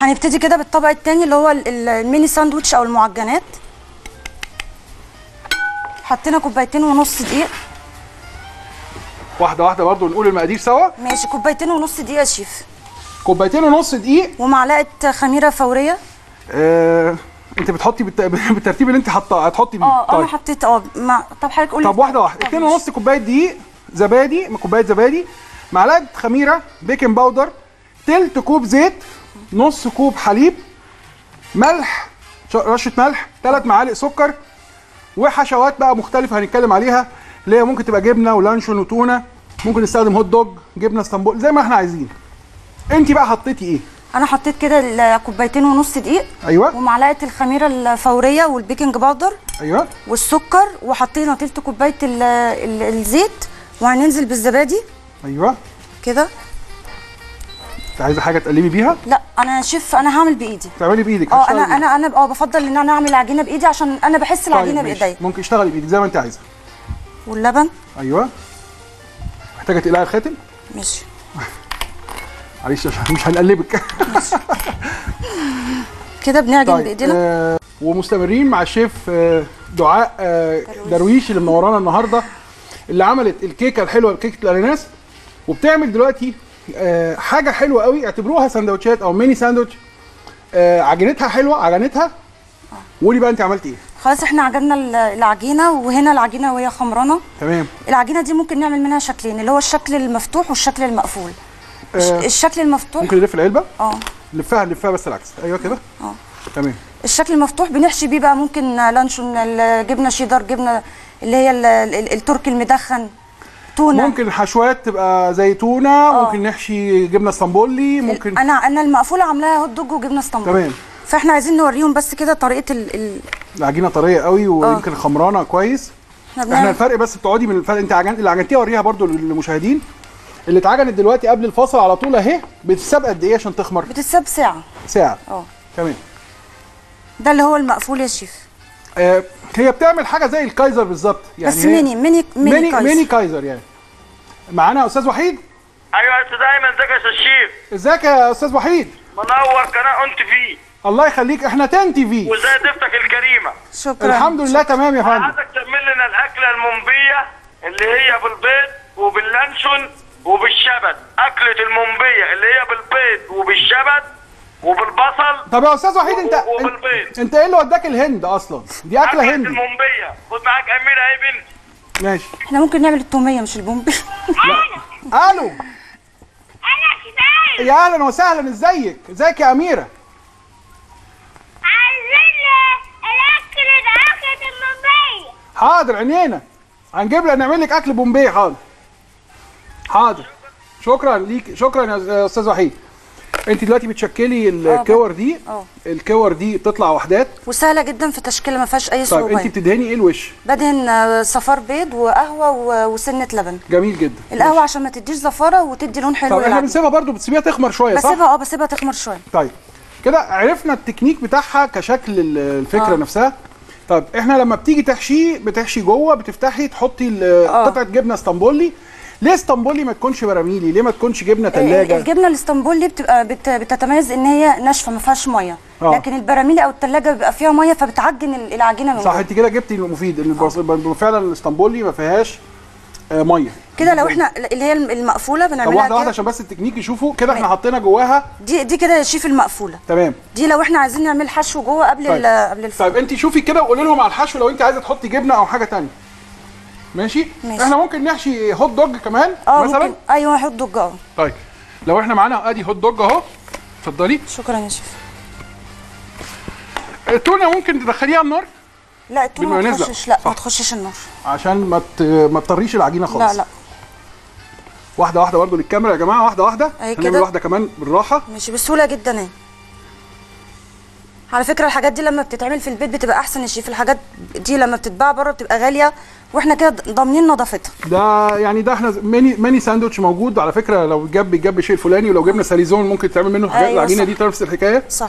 هنبتدي كده بالطبق التاني اللي هو الميني ساندوتش او المعجنات. حطينا 2.5 كوباية دقيق. واحده واحده برضو نقول المقادير سوا. ماشي، 2.5 كوباية دقيق يا شيف. 2.5 كوباية دقيق ومعلقه خميره فوريه. انت بتحطي بالترتيب اللي انت هتحطي بيه. انا حطيت طب حضرتك قولي. طب واحده واحده. 2.5 كوبايه دقيق، زبادي، كوبايه زبادي، معلقه خميره، بيكنج باودر، تلت كوب زيت، نص كوب حليب، ملح، رشه ملح، 3 معالق سكر، وحشوات بقى مختلفه هنتكلم عليها اللي هي ممكن تبقى جبنه ولانشون وتونه، ممكن نستخدم هوت دوج، جبنه اسطنبول، زي ما احنا عايزين. انت بقى حطيتي ايه؟ انا حطيت كده 2.5 كوباية دقيق. ايوه. ومعلقه الخميره الفوريه والبيكنج باودر. ايوه. والسكر، وحطينا تلت كوبايه الزيت، وهننزل بالزبادي. ايوه كده. انت عايزه حاجه تقلبي بيها؟ لا انا شيف، انا هعمل بايدي. تعملي بايدك؟ انا بفضل ان انا اعمل عجينه بايدي عشان انا بحس العجينه بايديا. ممكن اشتغلي بايدك زي ما انت عايزه. واللبن. ايوه. محتاجه تقلعي الخاتم؟ ماشي. معلش عشان مش هنقلبك. كده بنعجن بايدينا. ومستمرين مع الشيف دعاء درويش اللي منورانا النهارده، اللي عملت الكيكه الحلوه، كيكه الاناناس، وبتعمل دلوقتي حاجه حلوه قوي، اعتبروها سندوتشات او ميني ساندوتش. عجينتها حلوه، عجنتها. قولي بقى انت عملتي ايه؟ خلاص احنا عجننا العجينه، وهنا العجينه وهي خمرانه. تمام. العجينه دي ممكن نعمل منها شكلين، اللي هو الشكل المفتوح والشكل المقفول. الشكل المفتوح ممكن نلف العلبه؟ نلفها بس العكس. ايوه كده. تمام. الشكل المفتوح بنحشي بيه بقى ممكن لانشون، جبنه شيدر، جبنه اللي هي التركي المدخن، تونه. ممكن حشوات تبقى زي تونه. ممكن نحشي جبنه اسطنبولي. ممكن انا المقفوله عاملاها هوت دوج وجبنه اسطنبولي. تمام. فاحنا عايزين نوريهم بس كده طريقه العجينه طريه قوي، ويمكن خمرانه كويس. احنا الفرق بس بتقعدي من الفرق، انت اللي عجنتيها وريها برده للمشاهدين. اللي اتعجنت دلوقتي قبل الفاصل على طول اهي، بتتساب قد ايه عشان تخمر؟ بتتساب ساعه. تمام. ده اللي هو المقفول يا شيف. هي بتعمل حاجه زي الكايزر بالظبط يعني، بس ميني كايزر يعني. معانا استاذ وحيد. ايوه يا استاذ ايمن، ازيك يا استاذ شيف؟ ازيك يا استاذ وحيد؟ منور قناه انت في. الله يخليك، احنا تنتي في. وازاي ضيفتك الكريمه؟ شكرا. الحمد لله تمام يا فندم. عايزك تعمل لنا الاكله المنبيه اللي هي بالبيض وباللانشون وبالشبت. اكله المنبيه اللي هي بالبيض وبالشبت وبالبصل. طب يا استاذ وحيد، انت ايه اللي وداك الهند اصلا؟ دي اكله هندي. المنبيه. خد معاك اميره اهي بنتي. ماشي. احنا ممكن نعمل التوميه مش البومبي. الو. يا اهلا وسهلا، ازيك يا اميره؟ عايزين الاكل ده، اكله المنبيه. حاضر عينينا، هنجيب لك نعمل لك اكل بومبي. حاضر. شكرا ليك، شكرا يا استاذ وحيد. انت دلوقتي بتشكلي الكور دي. الكور دي بتطلع وحدات وسهله جدا في تشكيلها، ما فيهاش اي صعوبه. طيب انت بتدهني ايه الوش؟ بدهن صفار بيض وقهوه وسنه لبن. جميل جدا. القهوه عشان ما تديش زفاره وتدي لون حلو. طب احنا بنسيبها برضو، بتسيبيها تخمر شويه صح؟ بسيبها تخمر شويه. طيب كده عرفنا التكنيك بتاعها كشكل الفكره نفسها. طيب احنا لما بتيجي بتحشي جوه، بتفتحي تحطي قطعه جبنه اسطنبولي. ليه اسطنبولي ما تكونش براميلي؟ ليه ما تكونش جبنه ثلاجه؟ الجبنه الاسطنبولي بتبقى بتتميز ان هي ناشفه ما فيهاش ميه. لكن البراميلي او الثلاجه بيبقى فيها ميه، فبتعجن العجينه من صح. انت كده جبتي المفيد. فعلا الاسطنبولي ما فيهاش ميه. كده لو احنا اللي هي المقفوله بنعملها واحده واحده عشان بس التكنيك يشوفوا. كده احنا حطينا جواها دي كده يا شيف المقفوله. تمام. دي لو احنا عايزين نعمل حشو جوه قبل الفرن. طيب انت شوفي كده وقولي لهم على الحشو لو انت عايزه تحطي جبنه او حاجه ثانيه. ماشي. احنا ممكن نحشي هوت دوج كمان مثلا. ممكن. ايوه هوت دوج. طيب لو احنا معانا ادي هوت دوج اهو. اتفضلي. شكرا يا شيف. التونه ممكن تدخليها النار؟ لا التونه ما تخشش. لا ما تخشش النار عشان ما تطريش العجينه خالص. لا واحده واحده برضو للكاميرا يا جماعه. واحده هنعمل واحده كمان بالراحه. ماشي بسهوله جدا اهي. على فكره الحاجات دي لما بتتعمل في البيت بتبقى احسن يا شيف. الحاجات دي لما بتتباع بره بتبقى غاليه، واحنا كده ضامنين نظافتها. ده احنا ميني ساندوتش موجود على فكره. لو بيتجاب شيء الفلاني، ولو جبنا ساليزون ممكن تعمل منه حاجات. العجينه دي نفس الحكايه. صح.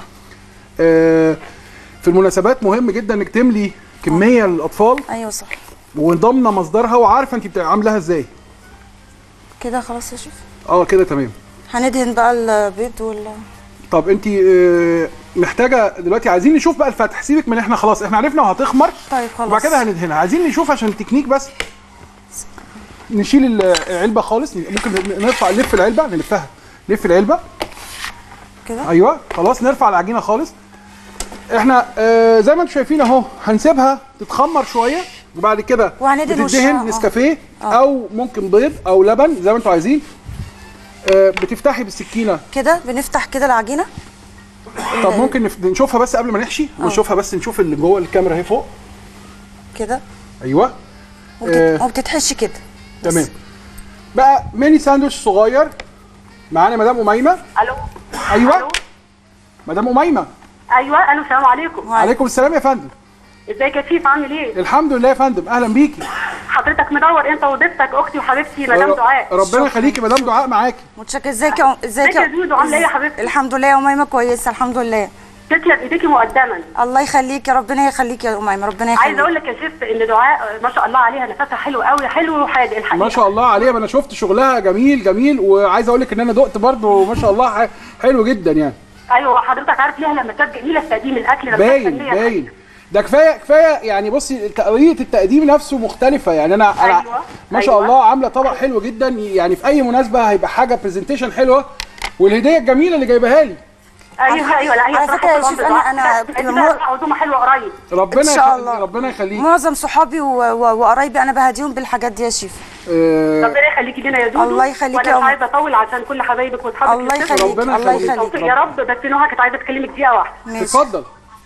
في المناسبات مهم جدا انك تملي كميه للاطفال. ايوه صح. وضامنه مصدرها وعارفه انت عاملاها ازاي. كده خلاص يا شيف. كده تمام. هندهن بقى البيض طب انت محتاجه دلوقتي، عايزين نشوف بقى الفتح، سيبك من احنا خلاص احنا عرفنا وهتخمر. طيب خلاص. وبعد كده هندهنها، عايزين نشوف عشان التكنيك بس. نشيل العلبه خالص، ممكن نرفع نلف العلبه، نلفها نلف العلبه كده. ايوه خلاص، نرفع العجينه خالص. احنا زي ما انتم شايفين اهو، هنسيبها تتخمر شويه وبعد كده وهندهن بتدهن نسكافيه او ممكن بيض او لبن زي ما انتم عايزين. بتفتحي بالسكينه كده، بنفتح كده العجينه. طب ممكن نشوفها بس قبل ما نحشي، ونشوفها بس نشوف اللي جوه الكاميرا اهي فوق كده. ايوه وبتتحشي كده. تمام. بقى ميني ساندوتش صغير معانا مدام اميمه. الو. ايوه ألو. مدام اميمه. ايوه الو، السلام عليكم. وعليكم السلام يا فندم. ازيك يا شيف، عامل ايه؟ الحمد لله يا فندم، اهلا بيكي. حضرتك منور انت وضيفتك اختي وحبيبتي مدام دعاء. ربنا يخليكي مدام دعاء معاكي. متشكره. ازيك يا ازيك يا دودو، عامله ايه يا حبيبتي؟ الحمد لله يا اميمه كويسه الحمد لله. تسلم ايديكي مقدما. الله يخليك يا ربنا يخليك يا اميمه، ربنا يخليك. عايزه اقول لك يا شيف ان دعاء ما شاء الله عليها نفسها حلو قوي، حلو وحادق الحقيقه. ما شاء الله عليها، انا شفت شغلها جميل جميل، وعايز اقول لك ان انا دقت برضه ما شاء الله حلو جدا يعني. ايوه حضرتك عارف ليها لما كانت جميله في تقديم الاكل. باين ده كفايه يعني. بصي طريقه التقديم نفسه مختلفه يعني. انا أيوة. ما شاء الله عامله طبق حلو جدا يعني، في اي مناسبه هيبقى حاجه برزنتيشن حلوه، والهديه الجميله اللي جايباها لي. ايوه لا هي على فكره يا شيف انا عزومه حلوه قريب ربنا ان شاء الله. ربنا يخليك. معظم صحابي وقرايبي انا بهديهم بالحاجات دي يا شيف. ربنا يخليكي لنا يا دودو. الله يخليك يا وانا مش عايزه اطول عشان كل حبايبك واصحابك. الله يخليك الله يخليك يا رب. بس نهى كانت عايزه تكلمك دقيقه واحده. اتفضل.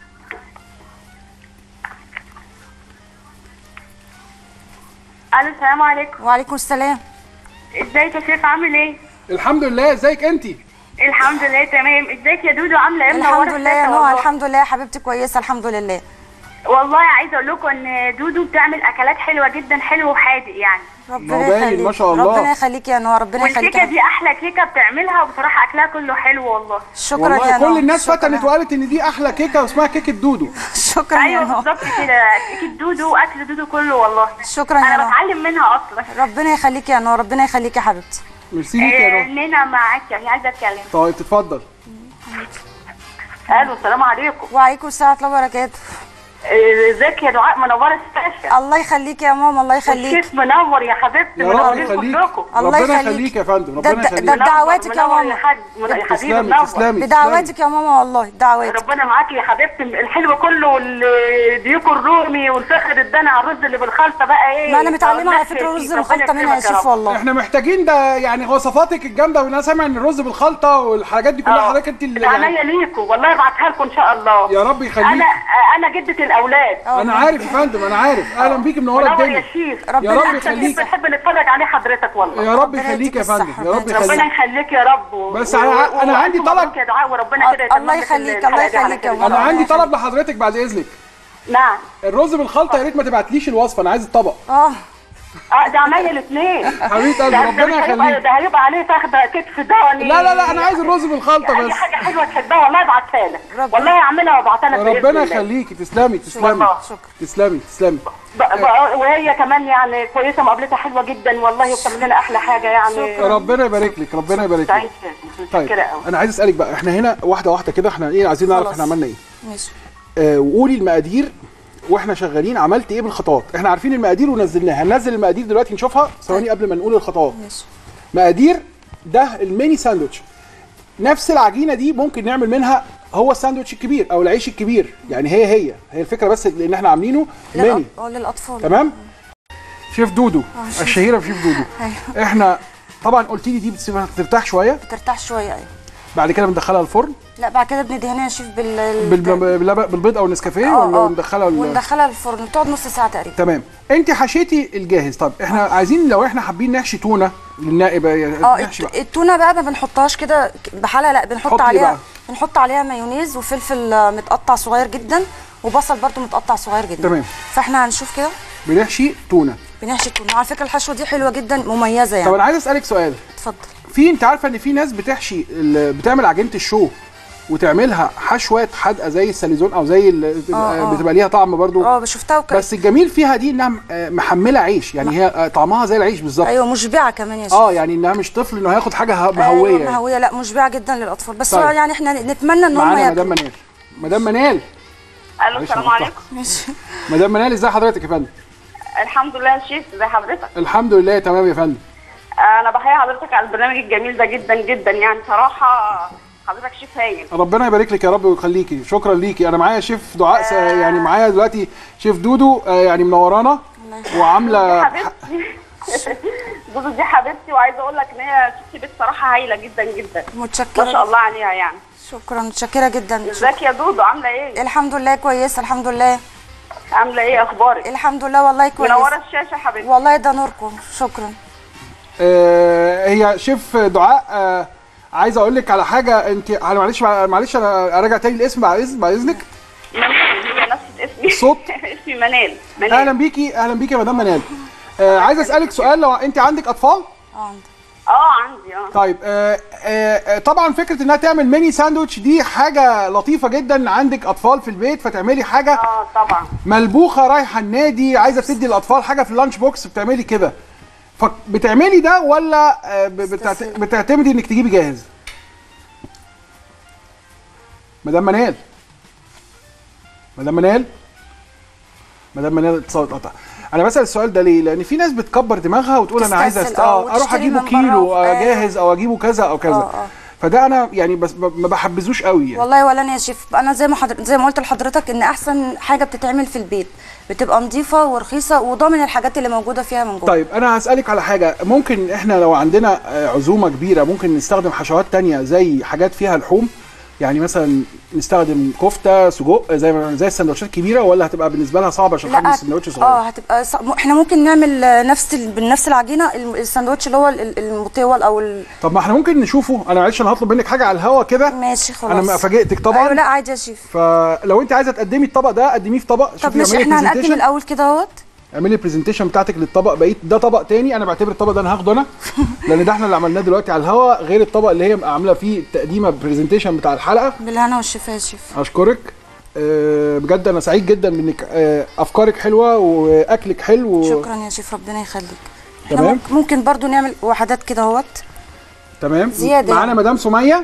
الو السلام عليكم. وعليكم السلام. ازيك يا شيف، عامل ايه؟ الحمد لله، ازيك انتي؟ الحمد لله تمام. ازيك يا دودو، عامله ايه؟ الحمد لله يا نهى، الحمد لله يا حبيبتي كويسه الحمد لله. والله عايزه اقول لكم ان دودو بتعمل اكلات حلوه جدا، حلو وحادق يعني. ربنا يخليك ما شاء الله. ربنا يخليك يا نهى، ربنا يخليك. والكيكه دي احلى كيكه بتعملها، وبصراحه اكلها كله حلو والله. شكرا يا نهى. كل الناس فتنت وقالت ان دي احلى كيكه واسمها كيكه دودو. شكرا يا ايوه نهى. بالظبط كده، كيكه دودو واكل دودو كله والله. شكرا يا نهى. انا بتعلم منها اصلا. ربنا يخليك يا نهى، ربنا يخليك يا حبيبتي. ميرسي ليك يا نهى. نينا معاك يعني، عايزه اتكلم. طيب تتفضل. الو السلام عليكم. وعليكم السلام ورحمه الله وبركاته. ازيك يا دعاء، منوره الشاشه. الله يخليك يا ماما، الله يخليك. الشيف منور يا حبيبتي، يا رب منورين يخليك. كلكم. الله ربنا يخليك. يخليك يا فندم، ده ربنا يخليك. بدعواتك يا ماما. يا حبيبي تسلمي منور. تسلمي. بدعواتك يا ماما والله، دعواتك. ربنا معاكي يا حبيبتي. الحلو كله والديوك الرومي والفخد الدني على الرز اللي بالخلطه بقى ايه. ما انا متعلمه على فكره الرز بالخلطه منها يا شيف والله. احنا محتاجين ده يعني وصفاتك الجامده، وانا سامع ان الرز بالخلطه والحاجات دي كلها حضرتك انت اللي عينيا ليكوا والله، ابعتها لكم ان شاء الله. يا رب يخليك. انا جده الاولاد. انا عارف يا فندم، انا عارف. اهلا بيك منوره منور الدنيا. يا شيف. يا رب احسن يخليك. بنحب نتفرج عليه حضرتك والله. يا رب يخليك يا فندم، يا رب ربنا يخليك. يخليك يا رب. بس انا عندي طلب يا دعاء، وربنا كده يتمم الله لك يخليك، الحلقة الله دي على يخليك يا خير. ماما. انا عندي طلب لحضرتك بعد اذنك. نعم. الرز بالخلطه يا ريت ما تبعتليش الوصفه، انا عايز الطبق. ده عينيا الاثنين. حبيبه قلبي ربنا يخليك. ده هيبقى عليه فخده كتف ضاني. لا انا عايز الرز بالخلطه اي بس. حاجه حلوه تحبها والله ابعتها لك. والله اعملها وابعتها لك بإذن ربنا الله. يخليكي. تسلمي تسلمي والله. تسلمي تسلمي. وهي كمان يعني كويسه، مقابلتها حلوه جدا والله، وبتعمل لنا احلى حاجه يعني. ربنا يبارك لك، ربنا يبارك لك. طيب انا عايز اسالك بقى، احنا هنا واحده واحده كده، احنا ايه عايزين نعرف احنا عملنا ايه. ماشي. وقولي المقادير واحنا شغالين عملت ايه بالخطوات. احنا عارفين المقادير ونزلناها، هننزل المقادير دلوقتي نشوفها ثواني قبل ما نقول الخطوات. ماشي. مقادير ده الميني ساندوتش. نفس العجينه دي ممكن نعمل منها هو الساندوتش الكبير او العيش الكبير، يعني هي الفكره بس ان احنا عاملينه ميني للاطفال. تمام. شيف دودو الشهيره بشيف دودو. أيوه. احنا طبعا قلت لي دي بتسيبها ترتاح شويه، بترتاح شويه. ايوه. بعد كده بندخلها الفرن. لا بعد كده بندهنها يا شيف بالبيض او النسكافيه ولا ندخلها وندخلها الفرن، بتقعد نص ساعه تقريبا. تمام. انت حشيتي الجاهز. طب احنا عايزين لو احنا حابين نحشي تونه للنائب نحشي بقى. التونه بقى ما بنحطهاش كده بحالها، لا بنحط عليها مايونيز وفلفل متقطع صغير جدا، وبصل برده متقطع صغير جدا. تمام. فاحنا هنشوف كده بنحشي تونه. على فكره الحشوه دي حلوه جدا مميزه يعني. طب انا عايز اسالك سؤال. اتفضل. انت عارفه ان في ناس بتحشي بتعمل عجينه الشو وتعملها حشوه حادقه زي الساليزون او زي بتبقى ليها طعم برضو. شفتها بس الجميل فيها دي انها محمله عيش، يعني هي طعمها زي العيش بالظبط. ايوه مشبعه كمان يا شيخ. يعني انها مش طفل انه هياخد حاجه مهويه. ايوه مهويه، لا مشبعه جدا للاطفال. بس طيب. يعني احنا نتمنى ان هم معانا ياكلوا. مدام منال. الو السلام عليكم. مدام منال ازي حضرتك يا فندم؟ الحمد لله يا شيف، ازي حضرتك؟ الحمد لله تمام يا فندم. انا بحيي حضرتك على البرنامج الجميل ده جدا جدا، يعني صراحه حضرتك شيف هايل. ربنا يبارك لك يا رب ويخليكي، شكرا ليكي. انا معايا شيف دعاء يعني معايا دلوقتي شيف دودو يعني منورانا وعامله دودو دي حبيبتي، وعايزه اقول لك ان هي ست بيت صراحه هايله جدا جدا. متشكره ما شاء الله عليها يعني. شكرا، متشكره جدا. ازيك يا دودو، عامله ايه؟ الحمد لله كويسه الحمد لله. عامله ايه اخبارك؟ الحمد لله والله كويسه. منوره الشاشه يا حبيبتي. والله ده نوركم، شكرا. هي شيف دعاء عايز اقول لك على حاجه. انت معلش انا اراجع تاني الاسم بعد اذنك. منال، هي نفس اسمي. الصوت اسمي منال. اهلا بيكي يا مدام منال. عايز اسالك سؤال، لو انت عندك اطفال؟ عندي. عندي. طيب طبعا فكره انها تعمل ميني ساندوتش دي حاجه لطيفه جدا. عندك اطفال في البيت فتعملي حاجه طبعا ملبوخه رايحه النادي عايزه تدي الاطفال حاجه في اللانش بوكس، بتعملي كده. بتعملي ده ولا بتعتمدي انك تجيبي جاهز؟ مدام منال اتصال اتقطع. انا بسال السؤال ده ليه؟ لان في ناس بتكبر دماغها وتقول انا عايزه اروح اجيبه كيلو جاهز او اجيبه كذا او كذا. فده انا يعني بس ما بحبذوش قوي يعني. والله ولا انا يا شيف، انا زي ما قلت لحضرتك ان احسن حاجه بتتعمل في البيت بتبقى نظيفه ورخيصه وضامن الحاجات اللي موجوده فيها من جوه. طيب انا هسالك على حاجه، ممكن احنا لو عندنا عزومه كبيره ممكن نستخدم حشوات تانية زي حاجات فيها لحوم؟ يعني مثلا نستخدم كفته سجق زي السندوتشات الكبيره، ولا هتبقى بالنسبه لها صعبه عشان حجم السندوتش صغير؟ هتبقى احنا ممكن نعمل بنفس العجينه السندوتش اللي هو المطول او طب ما احنا ممكن نشوفه. انا معلش انا هطلب منك حاجه على الهوا كده. ماشي خلاص. انا فاجئتك طبعا. ايوه لا عادي يا شيف. فلو انت عايزه تقدمي الطبق ده قدميه في طبق. طب ماشي احنا هنقدم الاول كده اهوت. اعملي البرزنتيشن بتاعتك للطبق. بقيت ده طبق تاني، انا بعتبر الطبق ده انا هاخده انا لان ده احنا اللي عملناه دلوقتي على الهوا، غير الطبق اللي هي عامله فيه التقديمه برزنتيشن بتاع الحلقه. بالهنا والشفا يا شيف. اشكرك بجد، انا سعيد جدا بانك افكارك حلوه واكلك حلو شكرا يا شيف، ربنا يخليك. تمام. ممكن برضو نعمل وحدات كده اهوت. تمام. زياده معانا مدام سميه.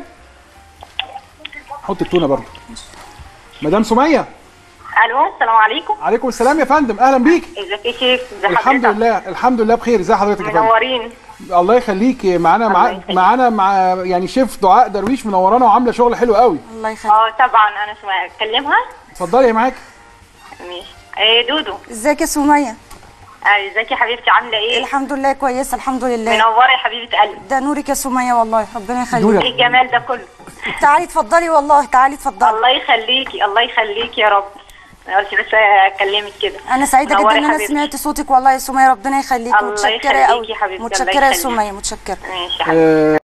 حط التونه برضو. مدام سميه. الو السلام عليكم. عليكم السلام يا فندم، اهلا بيك. ازيك يا شيف؟ ازي حضرتك؟ الحمد لله بخير. ازي حضرتك يا فندم؟ منورين. الله يخليكي. معانا مع يعني شيف دعاء درويش منورانا وعامله شغل حلو قوي. الله يخليك. طبعا انا سمية، اكلمها. اتفضلي يا معاكي. ماشي. دودو ازيك يا سميه؟ ازيك يا حبيبتي، عامله ايه؟ الحمد لله كويسه الحمد لله. منوره يا حبيبه قلبي. ده نورك يا سميه والله، ربنا يخليك. ايه الجمال ده كله؟ تعالي اتفضلي والله، تعالي اتفضلي. الله يخليكي الله يخليكي يا رب. انا قلت بس اكلمك كده. انا سعيده جدا ان انا سمعت صوتك والله يا سميه، ربنا يخليكي. متشكره قوي. متشكره يا سميه، متشكره. ماشي يا حبيبتي.